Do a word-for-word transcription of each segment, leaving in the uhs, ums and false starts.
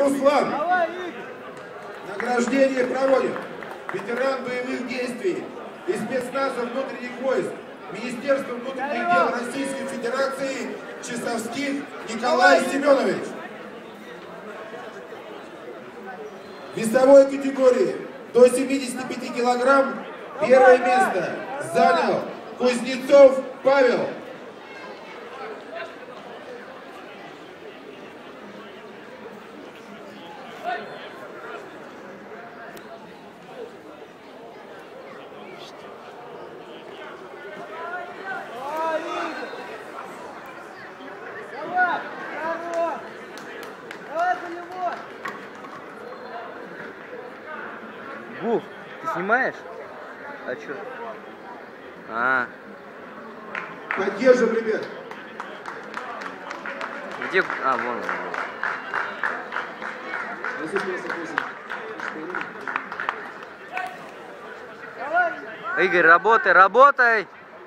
Руслан. Награждение проводит ветеран боевых действий и спецназа внутренних войск Министерства внутренних дел Российской Федерации Часовских Николай Семенович. В весовой категории до семидесяти пяти килограмм первое место занял Кузнецов Павел. Гуф, ты снимаешь? А чё? А. Поддержим, ребят. Где? А, вон он. Игорь, работай, работай!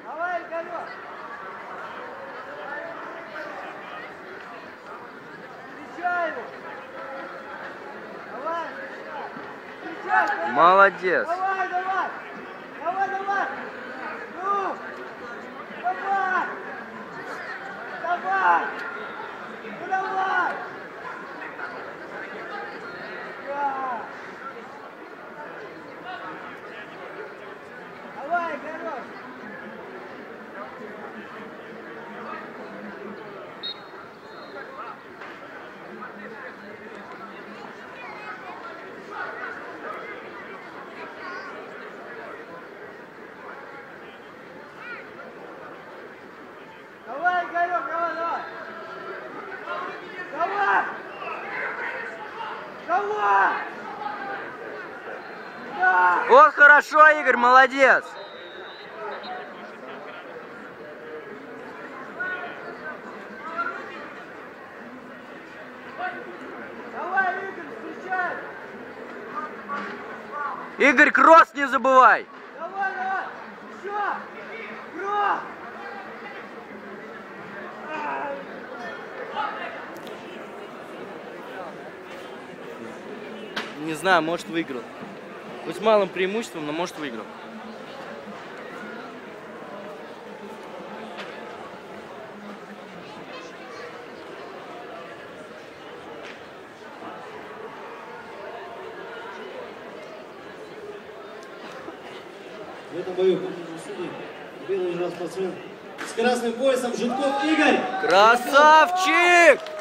Молодец. Давай, давай. Давай, давай. Ну. Давай. Давай. Ну давай. Да. Давай, хорош. Давай, Игорек, давай, давай! Давай! Давай! Да! Вот хорошо, Игорь, молодец! Давай, Игорь, встречай! Игорь, кросс не забывай! Давай, давай! Еще! Кросс! Не знаю, может, выиграл. Хоть с малым преимуществом, но может, выиграл. В этом бою судьи белый спортсмен с красным поясом Житков Игорь. Красавчик!